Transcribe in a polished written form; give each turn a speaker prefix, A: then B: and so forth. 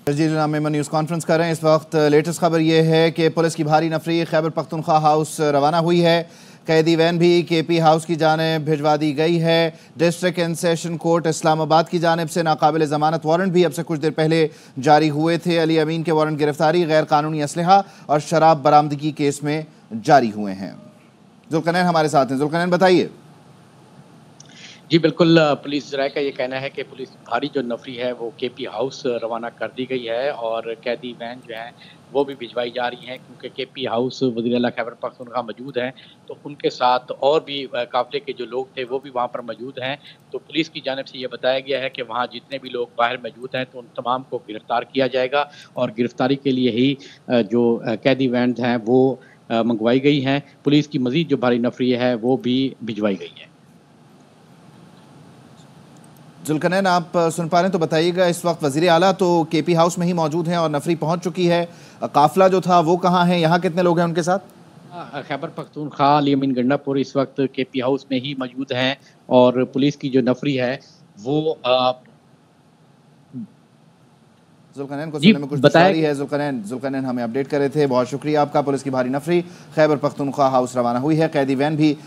A: में news conference कर रहे हैं। इस वक्त लेटेस्ट खबर यह है कि पुलिस की भारी नफरी खैबर पख्तूनख्वा हाउस रवाना हुई है। कैदी वैन भी केपी हाउस की जानिब भिजवा दी गई है। District and session court Islamabad की जानिब से नाकाबिल ज़मानत वारंट भी अब से कुछ देर पहले जारी हुए थे। अली अमीन के वारंट गिरफ्तारी, गैर कानूनी असलहा और शराब बरामदगी केस में जारी हुए हैं। जुल्करनैन हमारे साथ हैं। जुल्करनैन बताइए।
B: जी बिल्कुल, पुलिस ज़राए का ये कहना है कि पुलिस भारी जो नफरी है वो केपी हाउस रवाना कर दी गई है और कैदी वैन जो है वो भी भिजवाई जा रही हैं, क्योंकि केपी हाउस वज़ीर आला खैबर पख्तूनख्वा मौजूद हैं, तो उनके साथ और भी काफ़िले के जो लोग थे वो भी वहाँ पर मौजूद हैं। तो पुलिस की जानिब से ये बताया गया है कि वहाँ जितने भी लोग बाहर मौजूद हैं तो उन तमाम को गिरफ्तार किया जाएगा और गिरफ्तारी के लिए ही जो कैदी वैन हैं वो मंगवाई गई हैं। पुलिस की मज़ीद जो भारी नफरी है वो भी भिजवाई गई है।
A: जुल्करनैन, आप सुन पा रहे हैं तो बताइएगा। इस वक्त वज़ीर आला तो केपी हाउस में ही मौजूद हैं और नफरी पहुंच चुकी है। काफिला जो था वो कहाँ है? यहाँ कितने लोग हैं उनके साथ?
B: खैबर पख्तूनख्वा अली अमीन गंडापुर इस वक्त केपी हाउस में ही मौजूद हैं और पुलिस की जो नफरी है वो
A: जुल्करनैन को
B: जी
A: सुनने में कुछ
B: बताया
A: दुश्वारी है। जुल्करनैन हमें अपडेट कर रहे थे। बहुत शुक्रिया आपका। पुलिस की भारी नफरी खैबर पख्तूनख्वा हाउस रवाना हुई है। कैदी वैन भी